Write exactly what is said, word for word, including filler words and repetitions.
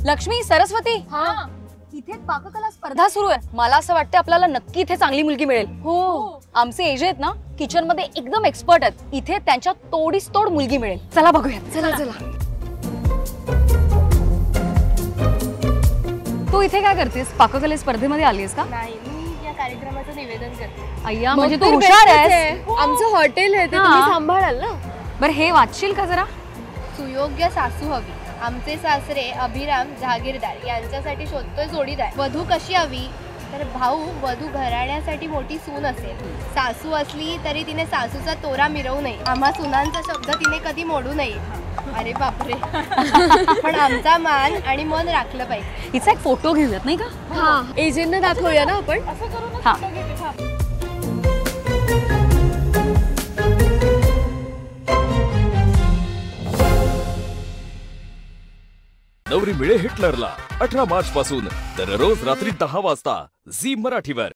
लक्ष्मी, सरस्वती, हा इथे पाककला स्पर्धा सुरू आहे. मला असं वाटतं आपल्याला नक्की इथे चांगली मुलगी मिळेल. हो, आमचे एजे आहेत ना किचन मध्ये एकदम एक्सपर्ट आहेत. इथे त्यांच्या तोडीस तोड मुलगी मिळेल. चला बघूया. चला चला. तू इथे काय करतेस? पाककले स्पर्धेमध्ये आलीस का? नाही, मी या कार्यक्रमाचं निवेदन करते. अय्या, म्हणजे तू हुशार आहेस. आमचं हॉटेल आहे ते हा. तुम्ही सांभाळाल ना. बरं, हे वाचशील का जरा? सुयोग्य सासू हवी. आमचे सासरे अभिराम जहागीरदार यांच्यासाठी शोधतोय जोडीदार. वधू कशी हवी तर भाऊ वधू घराण्यासाठी मोठी सून असेल. सासू असली तरी तिने सासूचा तोरा मिरवू नये. आम्हा सुनांचा शब्द तिने कधी मोडू नये. अरे बापरे. पण आमचा मान आणि मन राखलं पाहिजे. हिचा एक फोटो घेऊयात नाही का? हा, एजंटना दाखवूया ना आपण. हा. नवरी मिळे हिटलरला अठरा मार्च पासून दररोज रात्री दहा वाजता झी मराठीवर.